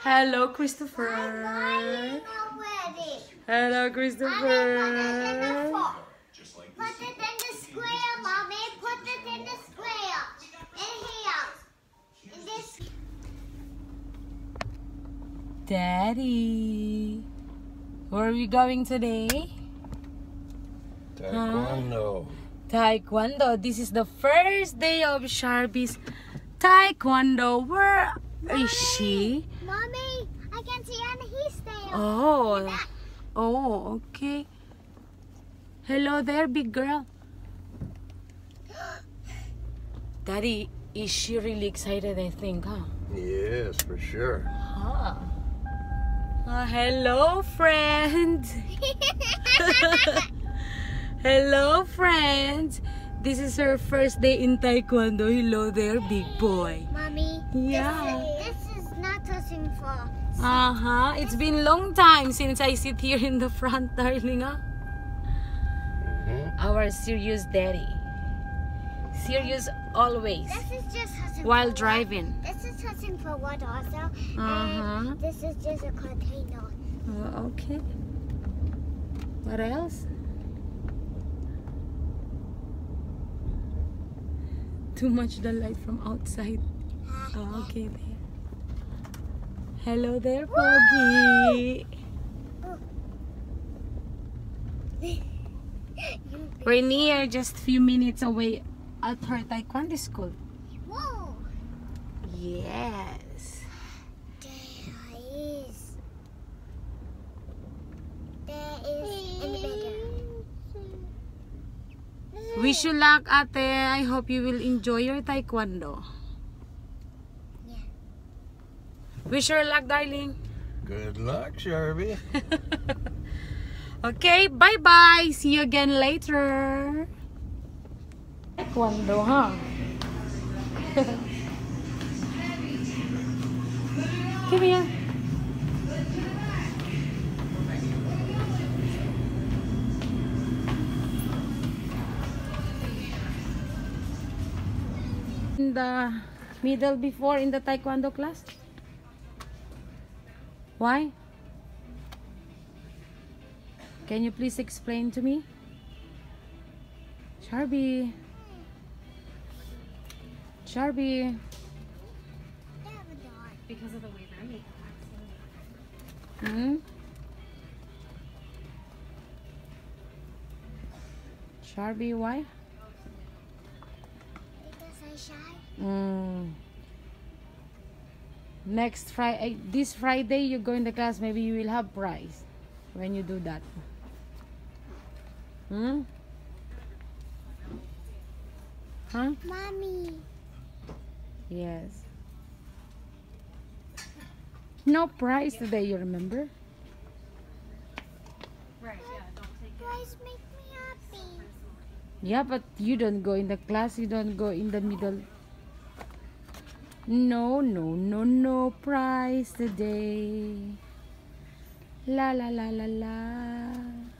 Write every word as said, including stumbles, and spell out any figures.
Hello, Christopher. Hello, Christopher. Put it in the square, Mommy. Put it in the square. In here. In this. Daddy, where are we going today? Taekwondo. Taekwondo. This is the first day of Sharby's Taekwondo. Where is she? Mommy, I can see on his tail. Oh, oh, okay. Hello there, big girl. Daddy, is she really excited, I think, huh? Yes, for sure. Huh. Uh, hello, friend. Hello, friends. This is her first day in Taekwondo. Hello there, big boy. Mommy, Yeah. this, this is not touching for. Uh-huh. It's been a long time since I sit here in the front, darling, huh? Mm-hmm. Our serious daddy. Serious always. This is just touching While for driving. Water. This is touching for water also. Uh-huh. And this is just a container. Uh, okay. What else? Too much the light from outside. Oh, okay, there. Hello there, Foggy. We're near, just few minutes away at her Taekwondo school. Whoa. Yes. There is. There is elevator. Wish you luck, ate. I hope you will enjoy your Taekwondo. Yeah. Wish her luck, darling. Good luck, Sharby. Okay, bye-bye. See you again later. Taekwondo, huh? Come here. In the middle before in the Taekwondo class? Why? Can you please explain to me? Sharby. Sharby. Because of the way their makeup acts. Hmm? Sharby, why? Because I shy. Mm. Next Friday, this Friday, you go in the class. Maybe you will have prize when you do that. Hmm? Huh? Mommy. Yes. No prize today, you remember? Right, yeah, don't take it. Guys, make me happy. Yeah, but you don't go in the class. You don't go in the middle. No, no, no, no prize today. La la la la la.